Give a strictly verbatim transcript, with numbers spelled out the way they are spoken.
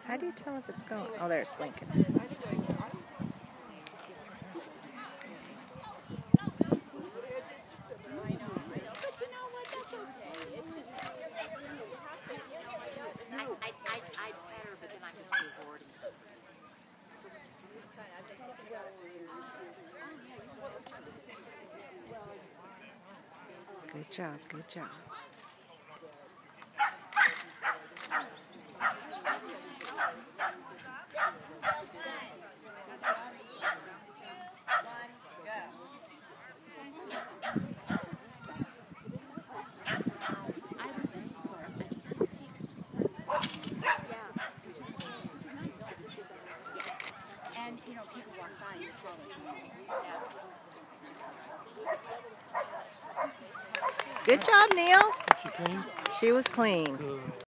How do you tell if it's going? Oh, there it's blinking. Good job, good job. And, you know, people walk by and call it. Good job, Neil. Was she clean? She was clean. Good.